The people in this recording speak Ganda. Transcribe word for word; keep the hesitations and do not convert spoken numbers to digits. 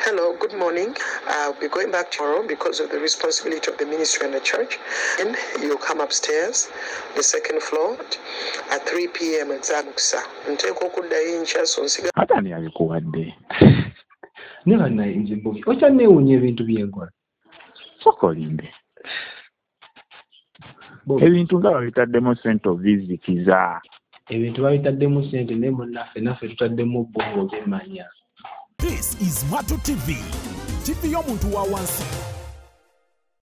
Hello, good morning. I'll be going back tomorrow because of the responsibility of the ministry and the church. And you'll come upstairs, the second floor, at three p.m. exactly. Atani abikuwadde. Never na inje boki. Ocha neewunye ebintu byenkola. Sokolinde. Ebintu nga babitaddemu sente obizikiza. Ebintu babitaddemu sente ne munnaffe naffe tutaddemu bongo byemmanya. This is Mwattu T V. T V y'omuntu wa wansi.